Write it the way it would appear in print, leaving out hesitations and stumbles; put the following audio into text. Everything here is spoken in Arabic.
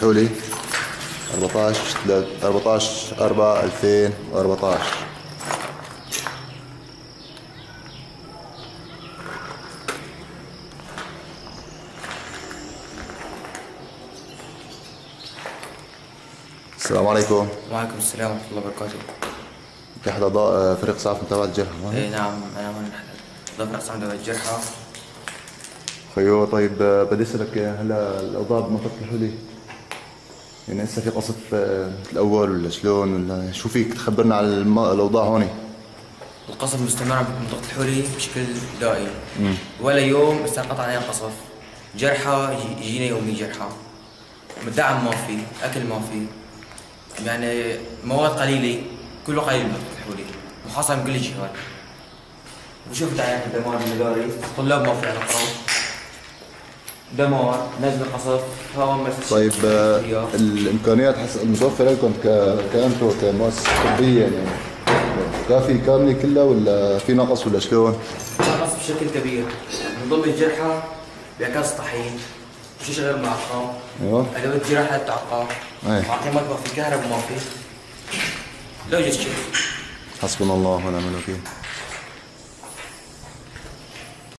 الحولي 14/4/2014. السلام عليكم. وعليكم السلام ورحمة الله وبركاته. انت احد اعضاء فريق اسعاف متابعة الجرحى؟ اي نعم، انا من ضفر اقسام دواء الجرحى. خيو طيب، بدي اسالك هلا الاوضاع بمنطقة الحولي يعني هسه في قصف مثل الاول ولا شلون، ولا شو فيك تخبرنا عن الاوضاع هون؟ القصف مستمر بمنطقة الحولي بشكل دائم. ولا يوم استنقطع علينا قصف. جرحى يجينا يومي جرحى. دعم ما في، اكل ما في. يعني مواد قليلة، كله قليل بمنطقة الحولي، محاصرة من كل الجهات. وشوف تعيين دمار المدارس، طلاب ما في على قرار. دمار، نزل قصف، هواء مسجد. طيب الامكانيات المتوفره لكم كانتم كمؤسسه طبيه يعني كافي كامله كلها ولا في نقص ولا شلون؟ نقص بشكل كبير. من ضمن الجرحى بعكاز طحين، مش غير معقم. ايوه. ادوات جراحه تعقم. معقمات ما في، كهرباء ما في. لا يوجد شيء. حسبنا الله ونعم الوكيل.